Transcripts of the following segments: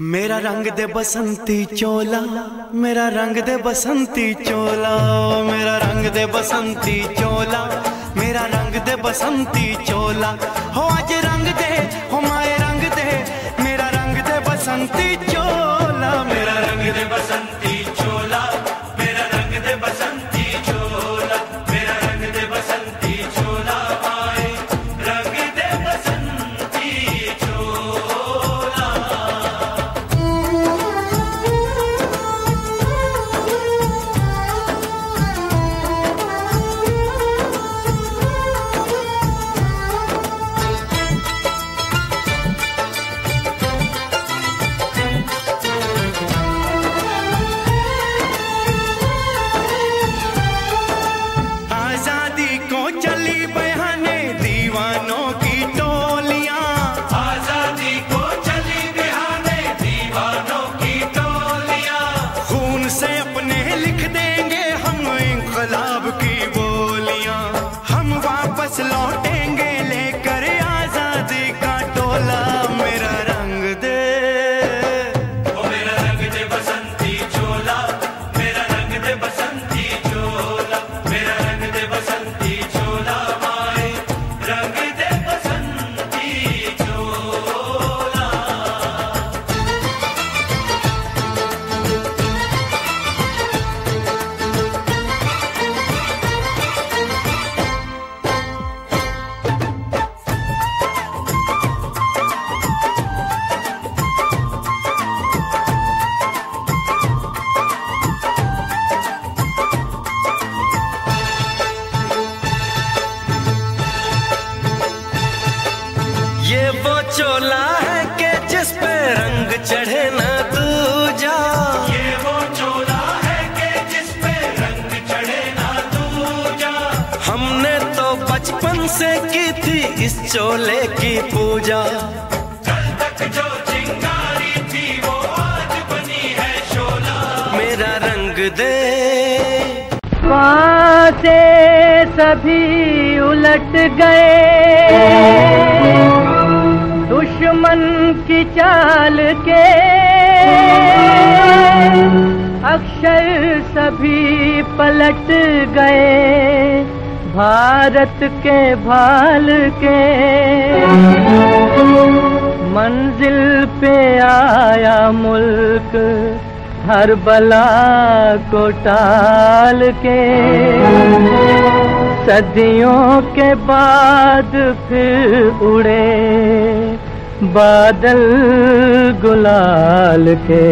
मेरा रंग दे बसंती चोला, मेरा रंग दे बसंती चोला, मेरा रंग दे बसंती चोला, मेरा रंग दे बसंती चोला। हो आज रंग दे, हो माए रंग दे, मेरा रंग दे बसंती चोला, मेरा रंग दे बसंती चोला, मेरा रंग दे बसंती चोला, मेरा रंग दे बसंती चोला, माए रंग दे बसंती चोला। लौटेंगे लेकर आजादी का टोला, मेरा रंग दे, ओ मेरा रंग दे बसंती चोला, मेरा रंग दे बसंती चोला, मेरा रंग दे बसंती चोला, माए रंग दे बसंती चोला। ये वो चोला है कि जिस पे रंग चढ़े ना दूजा, ये वो चोला है कि जिस पे रंग चढ़े ना दूजा। हमने तो बचपन से की थी इस चोले की पूजा, कल तक जो चिंगारी थी वो आज बनी है शोला, मेरा रंग दे। वहाँ से सभी उलट गए दुश्मन की चाल के, अक्षर सभी पलट गए भारत के भाल के। मंजिल पे आया मुल्क हर बला को टाल के, सदियों के बाद फिर उड़े बादल गुलाल के।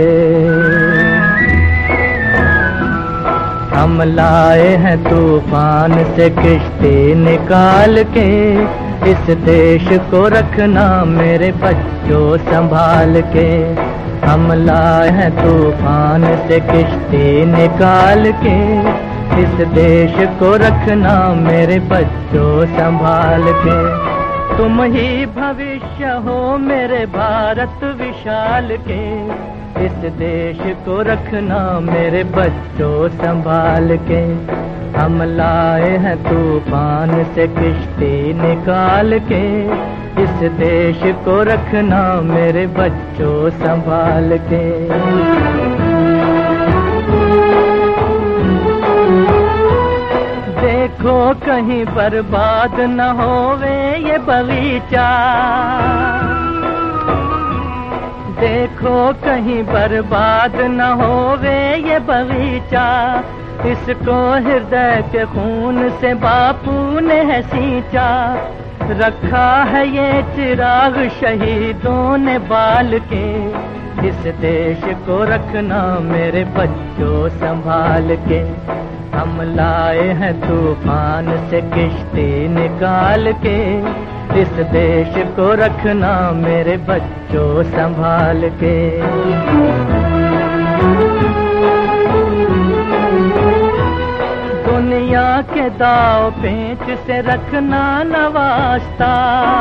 हम लाए हैं तूफान से किश्ती निकाल के, इस देश को रखना मेरे बच्चों संभाल के। हम लाए हैं तूफान से किश्ती निकाल के, इस देश को रखना मेरे बच्चों संभाल के। तुम ही भविष्य हो मेरे भारत विशाल के, इस देश को रखना मेरे बच्चों संभाल के। हम लाए हैं तूफान से किश्ती निकाल के, इस देश को रखना मेरे बच्चों संभाल के। देखो कहीं बर्बाद न होवे ये बगीचा, देखो कहीं बर्बाद न होवे ये बगीचा। इसको हृदय के खून से बापू ने है सींचा, रखा है ये चिराग शहीदों ने बाल के। इस देश को रखना मेरे बच्चों संभाल के। हम लाए हैं तूफान से किश्ती निकाल के, इस देश को रखना मेरे बच्चों संभाल के। दुनिया के दाव पेंच से रखना न वास्ता,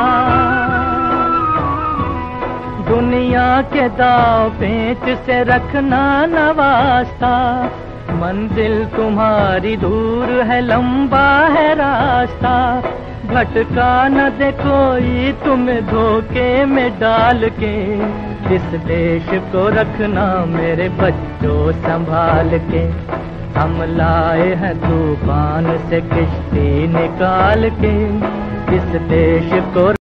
दुनिया के दाव पेंच से रखना न वास्ता। मंजिल तुम्हारी दूर है लंबा है रास्ता, भटका न दे कोई तुम्हें धोखे में डाल के। इस देश को रखना मेरे बच्चों संभाल के। हम लाए हैं तूफान से किश्ती निकाल के। इस देश को